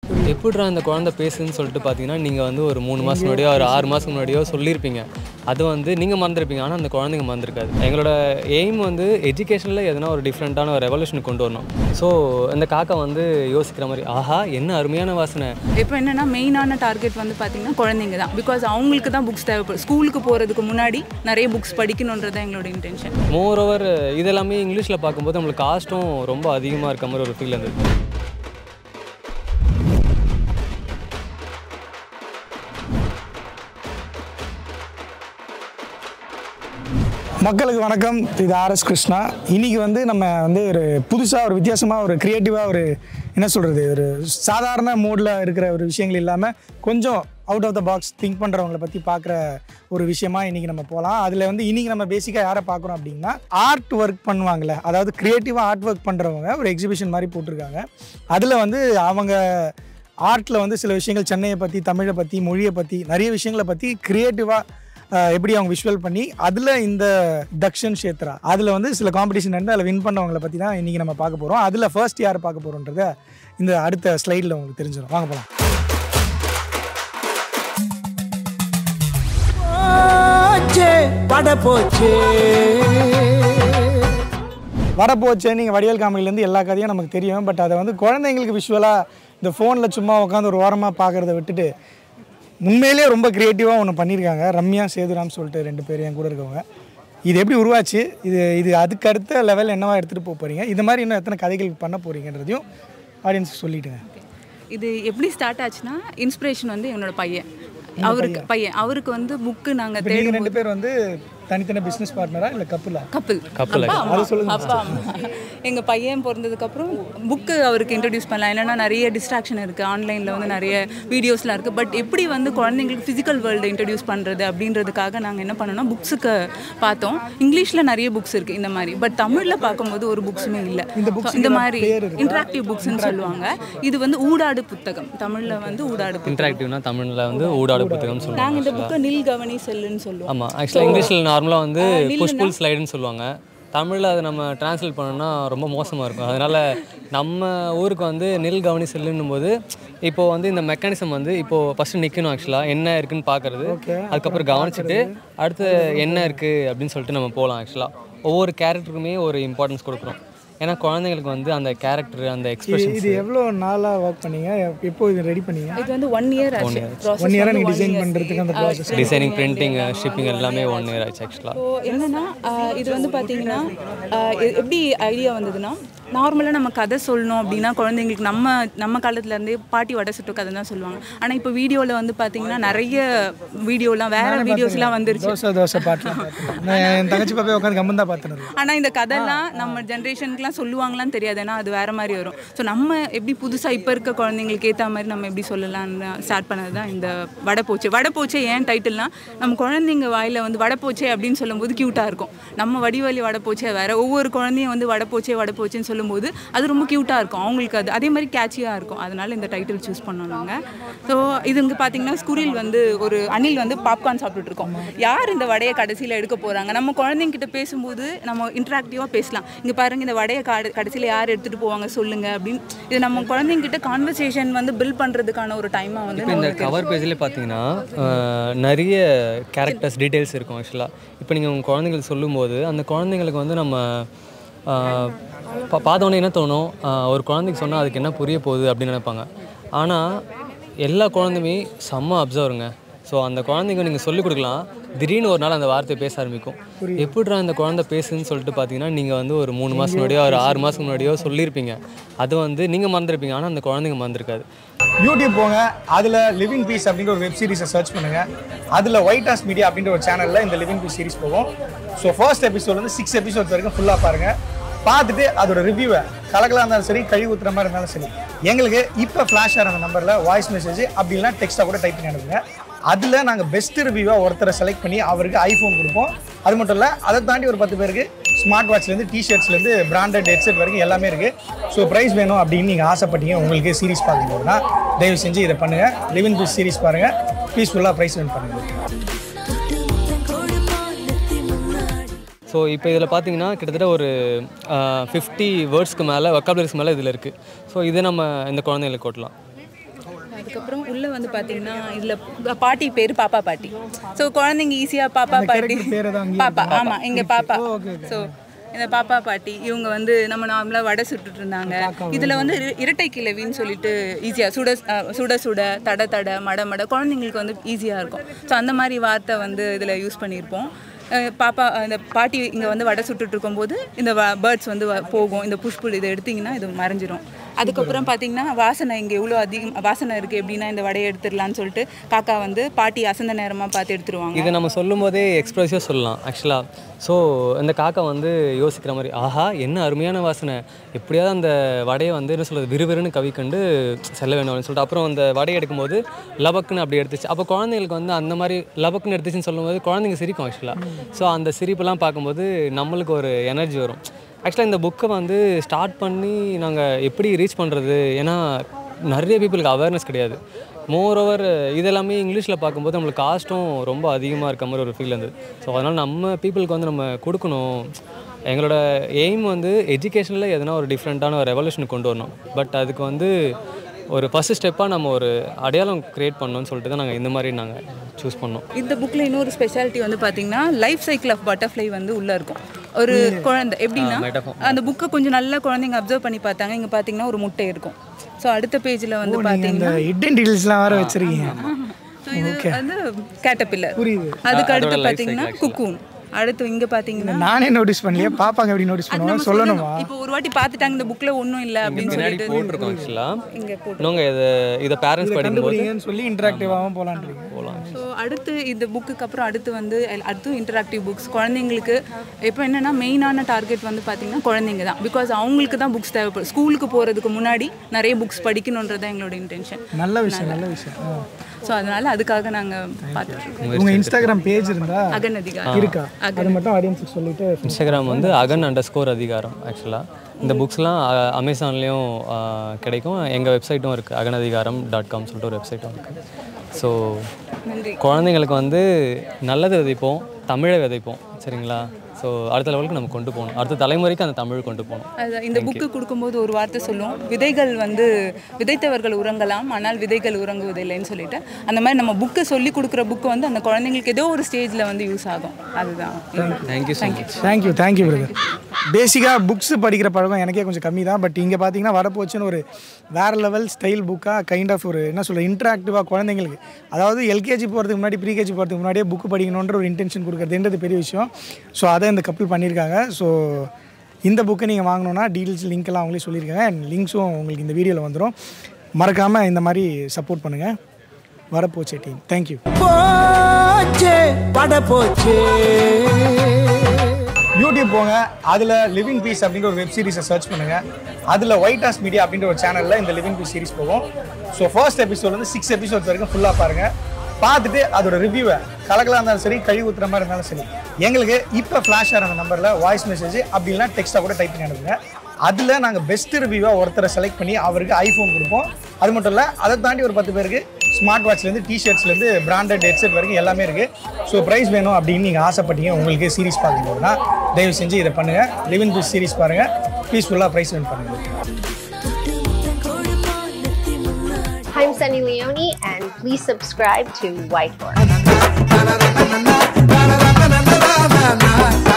எப்படிடா அந்த குழந்தை பேசுன்னு சொல்லிட்டு பார்த்தீங்கன்னா நீங்கள் வந்து ஒரு 3 மாதம் முன்னாடியோ ஒரு 6 மாதம் முன்னாடியோ சொல்லியிருப்பீங்க. அது வந்து நீங்கள் மறந்துருப்பீங்க, ஆனால் அந்த குழந்தைங்க மறந்துருக்காது. எங்களோட எய்ம் வந்து எஜுகேஷனில் எதனா ஒரு டிஃப்ரெண்ட்டான ஒரு ரெவல்யூஷன் கொண்டு வரணும். ஸோ இந்த காக்கா வந்து யோசிக்கிற மாதிரி, ஆஹா என்ன அருமையான வாசனை. இப்போ என்னென்னா மெயினான டார்கெட் வந்து பார்த்திங்கன்னா குழந்தைங்க தான். பிகாஸ் அவங்களுக்கு தான் புக்ஸ் தேவைப்படும். ஸ்கூலுக்கு போகிறதுக்கு முன்னாடி நிறைய புக்ஸ் படிக்கணுன்றது தான் எங்களோட இன்டென்ஷன். மோர் ஓவர் இதெல்லாமே இங்கிலீஷில் பார்க்கும்போது நம்மளுக்கு காஸ்ட்டும் ரொம்ப அதிகமாக இருக்க மாதிரி ஒரு ஃபீல் இருந்தது. மக்களுக்கு வணக்கம். இது ஆர்எஸ் கிருஷ்ணா. இன்றைக்கி வந்து நம்ம வந்து ஒரு புதுசாக ஒரு வித்தியாசமாக ஒரு க்ரியேட்டிவாக ஒரு என்ன சொல்கிறது, ஒரு சாதாரண மோடில் இருக்கிற ஒரு விஷயங்கள் இல்லாமல் கொஞ்சம் out of the box think பண்ணுறவங்களை பற்றி பார்க்குற ஒரு விஷயமா இன்றைக்கி நம்ம போகலாம். அதில் வந்து இன்றைக்கி நம்ம பேசிக்காக யாரை பார்க்குறோம் அப்படின்னா, ஆர்ட் ஒர்க் பண்ணுவாங்கள்ல, அதாவது க்ரியேட்டிவாக ஆர்ட் ஒர்க் பண்ணுறவங்க ஒரு எக்ஸிபிஷன் மாதிரி போட்டிருக்காங்க. அதில் வந்து அவங்க ஆர்ட்டில் வந்து சில விஷயங்கள் சென்னையை பற்றி, தமிழை பற்றி, மொழியை பற்றி, நிறைய விஷயங்களை பற்றி க்ரியேட்டிவாக எப்படி அவங்க விஷுவல் பண்ணி அதில் இந்த தக்ஷிணாக்ஷேத்ரா அதில் வந்து சில காம்படிஷன் வந்து அதில் வின் பண்ணவங்களை பற்றி தான் இன்றைக்கி நம்ம பார்க்க போகிறோம். அதில் ஃபர்ஸ்ட் யார் பார்க்க போகிறோன்றத இந்த அடுத்த ஸ்லைடில் உங்களுக்கு தெரிஞ்சிடும். வாங்க போகலாம். வரப்போச்சே நீங்கள் வடிவேல் காமெடியிலேருந்து எல்லா கதையும் நமக்கு தெரியும். பட் அதை வந்து குழந்தைங்களுக்கு விஷுவலாக இந்த ஃபோனில் சும்மா உட்காந்து ஒரு ஓரமாக பார்க்குறத விட்டுட்டு உண்மையிலேயே ரொம்ப க்ரியேட்டிவாக ஒன்று பண்ணியிருக்காங்க. ரம்யா சேதுராம் சொல்லிட்டு 2 பேர் என் கூட இருக்கவங்க. இது எப்படி உருவாச்சு, இது அதுக்கு அடுத்த லெவல் என்னவா எடுத்துகிட்டு போக போகிறீங்க, இது மாதிரி இன்னும் எத்தனை கதைகள் பண்ண போகிறீங்கன்றதையும் ஆடியன்ஸுக்கு சொல்லிவிட்டுங்க. இது எப்படி ஸ்டார்ட் ஆச்சுன்னா, இன்ஸ்பிரேஷன் வந்து என்னோட பையன். அவருக்கு வந்து புக்கு நாங்கள் தேடி 2 பேர் வந்து தனித்தனி பிஸ்னஸ் பார்ட்னரா இல்லை கப்பல் அப்பா எங்கள் பையன் பிறந்ததுக்கப்புறம் புக்கு அவருக்கு இன்ட்ரடியூஸ் பண்ணலாம். என்னென்னா நிறைய டிஸ்ட்ராக்ஷன் இருக்குது, ஆன்லைனில் வந்து நிறைய வீடியோஸ்லாம் இருக்குது. பட் எப்படி வந்து குழந்தைங்களுக்கு ஃபிசிக்கல் வேர்ல்டு இன்ட்ரடியூஸ் பண்ணுறது அப்படின்றதுக்காக நாங்கள் என்ன பண்ணோம்னா புக்ஸுக்கு பார்த்தோம். இங்கிலீஷில் நிறைய புக்ஸ் இருக்குது இந்த மாதிரி. பட் தமிழில் பார்க்கும்போது ஒரு புக்ஸுமே இல்லை. இந்த மாதிரி இன்ட்ராக்டிவ் புக்ஸ்ன்னு சொல்லுவாங்க. இது வந்து ஊடாடு புத்தகம், தமிழில் வந்து ஊடாடு இன்ட்ராக்டிவ்னா தமிழில் வந்து ஊடாடு புத்தகம் சொல்லுவாங்க. நாங்கள் இந்த புக்கை நில் கவனி செல்லுன்னு சொல்லுவோம். ஆமாம், ஆக்சுவலாக இங்கிலீஷில் நார்மலாக வந்து புஷ்புல் ஸ்லைடுன்னு சொல்லுவாங்க. தமிழில் அதை நம்ம டிரான்ஸ்லேட் பண்ணோம்னா ரொம்ப மோசமாக இருக்கும். அதனால் நம்ம ஊருக்கு வந்து நில் கவனி செல்லுன்னும் போது இப்போது வந்து இந்த மெக்கானிசம் வந்து இப்போது ஃபஸ்ட்டு நிற்கணும். ஆக்சுவலாக என்ன இருக்குதுன்னு பார்க்குறது, அதுக்கப்புறம் கவனிச்சுட்டு அடுத்து என்ன இருக்குது அப்படின்னு சொல்லிட்டு நம்ம போகலாம். ஆக்சுவலாக ஒவ்வொரு கேரக்டருக்குமே ஒரு இம்பார்ட்டன்ஸ் கொடுக்குறோம். ஏன்னா குழந்தைங்களுக்கு வந்து அந்த கேரக்டர், அந்த எக்ஸ்பிரஷன். இது எவ்வளோ நாளாக ஒர்க் பண்ணீங்க, எப்போ இது ரெடி பண்ணீங்க? இது வந்து 1 year ஆச்சு. 1 year நீங்கள் டிசைன் பண்ணுறதுக்கு அந்த ப்ராசஸ், டிசைனிங், பிரிண்டிங், ஷிப்பிங் எல்லாமே 1 year ஆச்சு ஆக்சுவலாக. ஸோ என்னென்னா இது வந்து பார்த்தீங்கன்னா எப்படி ஐடியா வந்ததுன்னா, நார்மலாக நம்ம கதை சொல்லணும் அப்படின்னா குழந்தைங்களுக்கு நம்ம காலத்துலேருந்தே பாட்டி வடை சுட்டு கதை தான் சொல்லுவாங்க. ஆனால் இப்போ வீடியோவில் வந்து பார்த்தீங்கன்னா நிறைய வீடியோலாம் வேறு வீடியோஸ்லாம் வந்துருச்சு. தோசை பாட்டுலாம் என் தங்கச்சி பாப்பே உட்காந்து கம்மன் தான் பார்த்துனது. ஆனால் இந்த கதைலாம் நம்ம ஜென்ரேஷனுக்குலாம் சொல்லுவாங்களான்னு தெரியாது, ஏன்னா அது வேறு மாதிரி வரும். ஸோ நம்ம எப்படி புதுசாக இப்போ இருக்க குழந்தைங்களுக்கு ஏற்ற மாதிரி நம்ம எப்படி சொல்லலான்னு ஸ்டார்ட் பண்ணது தான் இந்த வடைப்போச்சே. ஏன் டைட்டில்னால், நம்ம குழந்தைங்க வாயில் வந்து வடைப்போச்சே அப்படின்னு சொல்லும்போது க்யூட்டாக இருக்கும். நம்ம வடிவலி வடைப்போச்சே வேறு, ஒவ்வொரு குழந்தையும் வந்து வடைப்போச்சேன்னு சொல்லும்போது அது ரொம்ப க்யூட்டாக இருக்கும் அவங்களுக்கு. அது அதே மாதிரி கேட்சியாக இருக்கும். அதனால் இந்த டைட்டில் சூஸ் பண்ணோம் நாங்கள். ஸோ இது இங்கே பார்த்தீங்கன்னா ஸ்குரில் வந்து ஒரு அணில் வந்து பாப்கார்ன் சாப்பிட்டுட்டு இருக்கோம். யார் இந்த வடையை கடைசியில் எடுக்க போகிறாங்க, நம்ம குழந்தைங்கிட்ட பேசும்போது நம்ம இன்ட்ராக்டிவாக பேசலாம். இங்கே பாருங்கள், இந்த வடையை கடைசியில் யார் எடுத்துகிட்டு போவாங்க சொல்லுங்கள் அப்படின்னு. இது நம்ம குழந்தைங்கிட்ட கான்வர்சேஷன் வந்து பில்ட் பண்ணுறதுக்கான ஒரு டைமாக வந்து. இப்போ இந்த கவர் பேஜில் பார்த்தீங்கன்னா நிறைய கேரக்டர்ஸ் டீட்டெயில்ஸ் இருக்கும். ஆக்சுவலாக இப்போ நீங்கள் உங்கள் குழந்தைங்களுக்கு சொல்லும்போது அந்த குழந்தைங்களுக்கு வந்து நம்ம பார்த்தோன்னே என்ன தோணும், ஒரு குழந்தைக்கு சொன்னால் அதுக்கு என்ன புரிய போகுது அப்படின்னு நினைப்பாங்க. ஆனால் எல்லா குழந்தையுமே செம்ம அப்சர்வருங்க. ஸோ அந்த குழந்தைங்க நீங்கள் சொல்லிக் கொடுக்கலாம், திடீர்னு ஒரு நாள் அந்த வார்த்தையை பேச ஆரம்பிக்கும். எப்படிடா அந்த குழந்தை பேசுன்னு சொல்லிட்டு பார்த்தீங்கன்னா நீங்கள் வந்து ஒரு 3 மாதம் முன்னாடியோ ஒரு 6 மாதம் முன்னாடியோ சொல்லியிருப்பீங்க. அது வந்து நீங்கள் மறந்துருப்பீங்க, ஆனால் அந்த குழந்தைங்க மறந்துருக்காது. யூடியூப் போங்க, அதில் லிவிங் பீஸ் அப்படின்ற ஒரு வெப் சீரிஸை சர்ச் பண்ணுங்கள். அதில் ஒயிட் ஹாஸ் மீடியா அப்படின்ற ஒரு சேனலில் இந்த லிவிங் பீஸ் சீரிஸ் போகும். ஸோ ஃபர்ஸ்ட் எபிசோட் வந்து 6 எபிசோட்ஸ் வரைக்கும் ஃபுல்லாக பாருங்கள். பார்த்துட்டு அதோட ரிவ்யூவை கலக்கலாக இருந்தாலும் சரி, கழுவி ஊற்றுற மாதிரி இருந்தாலும் சரி, எங்களுக்கு இப்போ ஃப்ளாஷ் ஆகிற அந்த நம்பரில் வாய்ஸ் மெசேஜ் அப்படி இல்லைனா டெக்ஸ்ட்டாக கூட டைப் பண்ணி அனுப்புங்க. அதில் நாங்கள் பெஸ்ட் ரிவ்யூவாக ஒருத்தரை செலக்ட் பண்ணி அவருக்கு ஐஃபோன் கொடுப்போம். அது மட்டும் இல்லை, அதை தாண்டி ஒரு 10 பேருக்கு ஸ்மார்ட் வாட்ச்லேருந்து டிஷர்ட்ஸ்லேருந்து பிராண்டட் ஹெட்செட் வரைக்கும் எல்லாமே இருக்குது. ஸோ ப்ரைஸ் வேணும் அப்படின்னு நீங்கள் ஆசைப்பட்டீங்க, உங்களுக்கு சீரிஸ் பார்க்கும்போதுனா தயவு செஞ்சு இதை பண்ணுங்கள். லிவிங் பீஸ் சீரிஸ் பாருங்கள், பீஸ்ஃபுல்லாக ப்ரைஸ் வின் பண்ணுங்கள். ஸோ இப்போ இதில் பார்த்தீங்கன்னா கிட்டத்தட்ட ஒரு 50 வேர்ட்ஸ்க்கு மேலே, வொக்காபுலரிஸ்க்கு மேலே இதில் இருக்குது. ஸோ இதை நம்ம இந்த குழந்தைங்களுக்கு ஓட்டலாம். அதுக்கப்புறம் உள்ளே வந்து பார்த்தீங்கன்னா இதில் பாட்டி பேர் பாப்பா பாட்டி. ஸோ குழந்தைங்க ஈஸியாக பாப்பா பாட்டி பாப்பா ஆமாம் இங்கே பாப்பா. ஸோ இந்த பாப்பா பாட்டி இவங்க வந்து நம்ம நார்மலாக வடை சுட்டுட்டு இருந்தாங்க. இதில் வந்து இரட்டை கிழவின்னு சொல்லிட்டு ஈஸியாக சுட சுட தட தட மட மட குழந்தைங்களுக்கு வந்து ஈஸியாக இருக்கும். ஸோ அந்த மாதிரி வார்த்தை வந்து இதில் யூஸ் பண்ணியிருப்போம். பாப்பா இந்த பாட்டி இங்கே வந்து வடை சுட்டுட்டு இருக்கும்போது இந்த பேர்ட்ஸ் வந்து போகும். இந்த புஷ்புல் இதை எடுத்திங்கன்னா இது மறைஞ்சிரும். அதுக்கப்புறம் பார்த்தீங்கன்னா வாசனை இங்கே எவ்வளோ அதிகம் வாசனை இருக்குது எப்படின்னா இந்த வடையை எடுத்துடலான்னு சொல்லிட்டு காக்கா வந்து பாட்டி அசந்த நேரமாக பார்த்து எடுத்துருவாங்க. இதை நம்ம சொல்லும் போதே எக்ஸ்ப்ரெசிவாக சொல்லலாம் ஆக்சுவலாக. ஸோ இந்த காக்கா வந்து யோசிக்கிற மாதிரி ஆஹா என்ன அருமையான வாசனை, எப்படியாவது அந்த வடையை வந்து என்ன சொல்கிறது விறுவிறுன்னு கவிக்கண்டு செல்ல வேணும் அப்படின்னு சொல்லிட்டு அப்புறம் அந்த வடையை எடுக்கும்போது லபக்குன்னு அப்படி எடுத்துச்சு. அப்போ குழந்தைங்களுக்கு வந்து அந்த மாதிரி லபக்குன்னு எடுத்துச்சுன்னு சொல்லும்போது குழந்தைங்க சிரிக்கும் ஆக்சுவலாக. ஸோ அந்த சிரிப்பெல்லாம் பார்க்கும்போது நம்மளுக்கு ஒரு எனர்ஜி வரும். ஆக்சுவலாக இந்த புக்கை வந்து ஸ்டார்ட் பண்ணி நாங்கள் எப்படி ரீச் பண்ணுறது, ஏன்னா நிறைய பீப்புளுக்கு அவேர்னஸ் கிடையாது. மோரோவர் இதெல்லாமே இங்கிலீஷில் பார்க்கும்போது நம்மளுக்கு காஸ்ட்டும் ரொம்ப அதிகமாக இருக்க மாதிரி ஒரு ஃபீல் இருந்தது. ஸோ அதனால் நம்ம பீப்புளுக்கு வந்து நம்ம கொடுக்கணும். எங்களோட எய்ம் வந்து எஜுகேஷனில் எதனா ஒரு டிஃப்ரெண்ட்டான ஒரு ரெவல்யூஷன் கொண்டு வரணும். பட் அதுக்கு வந்து ஒரு ஃபஸ்ட்டு ஸ்டெப்பாக நம்ம ஒரு அடையாளம் க்ரியேட் பண்ணணும்னு சொல்லிட்டு தான் நாங்கள் இந்த மாதிரி நாங்கள் சூஸ் பண்ணோம். இந்த புக்கில் இன்னொரு ஸ்பெஷாலிட்டி வந்து பார்த்திங்கன்னா லைஃப் சைக்கிள் ஆஃப் பட்டர்ஃப்ளை வந்து உள்ளே இருக்கும். ஒரு குழந்தை எப்படின்னா அந்த புக்கை கொஞ்சம் நல்லா குழந்தைங்க அப்சர்வ் பண்ணி பார்த்தாங்க. இங்கே பார்த்தீங்கன்னா ஒரு முட்டை இருக்கும். ஸோ அடுத்த பேஜில் வந்து பார்த்தீங்கன்னா டீடைல்ஸ்லாம் வேறு வச்சுருக்கீங்க. ஸோ இது வந்து கேட்டர்பில்லர். அதுக்கு அடுத்து பார்த்தீங்கன்னா குக்கூன். அடுத்து இங்கே பார்த்தீங்கன்னா நானே நோட்டீஸ் பண்ணலையே, பாப்பாங்க எப்படி நோட்டீஸ் பண்ணுவாங்க சொல்லணுமா? இப்போ ஒரு வாட்டி பார்த்துட்டாங்க இந்த புக்கில் ஒன்றும் இல்லை அப்படின்னு சொல்லிட்டு போட்டிருக்கோம் ஆக்சுவலாக. இங்கே போட்டுருங்க இதை பேரண்ட்ஸ் படிக்கும்போது சொல்லி இன்டராக்டிவாகவும் போகலாம். ஸோ அடுத்து இந்த புக்குக்கு அப்புறம் அடுத்து வந்து அடுத்து இன்டராக்டிவ் புக்ஸ் குழந்தைங்களுக்கு. இப்போ என்னென்னா மெயினான டார்கெட் வந்து பார்த்திங்கன்னா குழந்தைங்க தான். பிகாஸ் அவங்களுக்கு தான் புக்ஸ் தேவைப்படும். ஸ்கூலுக்கு போகிறதுக்கு முன்னாடி நிறைய புக்ஸ் படிக்கணுன்றது தான் எங்களோட இன்டென்ஷன். நல்ல விஷயம் நல்ல விஷயம். ஸோ அதனால் அதுக்காக நாங்கள் பார்த்துட்ருக்கோம். உங்கள் இன்ஸ்டாகிராம் பேஜ் இருந்தால் அகன் அதிகாரம் இருக்கா? அது மட்டும் ஆடியன்ஸுக்கு சொல்லிட்டு. இன்ஸ்டாகிராம் வந்து அகன்__ அதிகாரம். ஆக்சுவலாக இந்த புக்ஸ்லாம் அமேசான்லேயும் கிடைக்கும். எங்கள் வெப்சைட்டும் இருக்குது aganadhigaram.com சொல்லிட்டு ஒரு வெப்சைட்டும் இருக்குது. ஸோ குழந்தைங்களுக்கு வந்து நல்லது விதைப்போம், தமிழை விதைப்போம். சரிங்களா? ஸோ அடுத்த லெவலுக்கு நம்ம கொண்டு போகணும். அடுத்த தலைமுறைக்கு அந்த தமிழ் கொண்டு போகணும். அது இந்த புக்கு கொடுக்கும்போது ஒரு வார்த்தை சொல்லுவோம், விதைகள் வந்து விதைத்தவர்கள் உறங்கலாம் ஆனால் விதைகள் உறங்குவதில்லைன்னு சொல்லிட்டு. அந்த மாதிரி நம்ம புக்கை சொல்லி கொடுக்குற புக்கு வந்து அந்த குழந்தைங்களுக்கு ஏதோ ஒரு ஸ்டேஜில் வந்து யூஸ் ஆகும். அதுதான். Thank you so much. Thank you brother. பேசிக்காக புக்ஸ் படிக்கிற பழக்கம் எனக்கே கொஞ்சம் கம்மி தான். பட் இங்கே பார்த்தீங்கன்னா வரப்போச்சுன்னு ஒரு வேறு லெவல் ஸ்டைல் புக்காக கைண்ட் ஆஃப் ஒரு என்ன சொல்கிற இன்ட்ராக்டிவாக குழந்தைங்களுக்கு, அதாவது எல்கேஜி போகிறதுக்கு முன்னாடி ப்ரீகேஜி போகிறதுக்கு முன்னாடியே புக்கு படிக்கணுன்ற ஒரு இன்டென்ஷன் கொடுக்குறதுன்றது பெரிய விஷயம். ஸோ அதை இந்த கப்பல் பண்ணியிருக்காங்க. ஸோ இந்த புக்கை நீங்கள் வாங்கணுன்னா டீட்டெயில்ஸ் லிங்க்கெல்லாம் அவங்களே சொல்லியிருக்காங்க. அண்ட் லிங்க்ஸும் உங்களுக்கு இந்த வீடியோவில் வந்துடும். மறக்காமல் இந்த மாதிரி சப்போர்ட் பண்ணுங்கள். வரப்போச்சே டீம். தேங்க்யூ. யூடியூப் போங்க, அதில் லிவிங் பீஸ் அப்படின்ற ஒரு வெப் சீரிஸை சர்ச் பண்ணுங்கள். அதில் ஒயிட் ஹாஸ் மீடியா அப்படின்ற ஒரு சேனலில் இந்த லிவிங் பீஸ் சீரிஸ் போகும். ஸோ ஃபர்ஸ்ட் எபிசோட் வந்து 6 எபிசோட்ஸ் வரைக்கும் ஃபுல்லாக பாருங்கள். பார்த்துட்டு அதோட ரிவ்யூவை கலக்கலாக இருந்தாலும் சரி, கழுவி ஊற்றுற மாதிரி இருந்தாலும் சரி, எங்களுக்கு இப்போ ஃப்ளாஷ் ஆகிற நம்பரில் வாய்ஸ் மெசேஜ் அப்படின்னா டெக்ஸ்ட்டாக கூட டைப் பண்ணி அனுப்புங்க. அதில் நாங்கள் பெஸ்ட்டு ரிவ்யூவாக ஒருத்தரை செலக்ட் பண்ணி அவருக்கு ஐஃபோன் கொடுப்போம். அது மட்டும் இல்லை, அதை தாண்டி ஒரு 10 பேருக்கு ஸ்மார்ட் வாட்ச்லேருந்து டிஷர்ட்ஸ்லேருந்து பிராண்டட் ஹெட்செட் வரைக்கும் எல்லாமே இருக்குது. ஸோ ப்ரைஸ் வேணும் அப்படின்னு நீங்கள் ஆசைப்பட்டீங்க, உங்களுக்கு சீரிஸ் பார்க்கும்போதுனா தயவு செஞ்சு இதை பண்ணுங்கள். லிவிங் பீஸ் சீரிஸ் பாருங்கள், பீஸ்ஃபுல்லாக ப்ரைஸ் வின் பண்ணுங்கள். I'm Sunny Leone, and please subscribe to Whitehorse.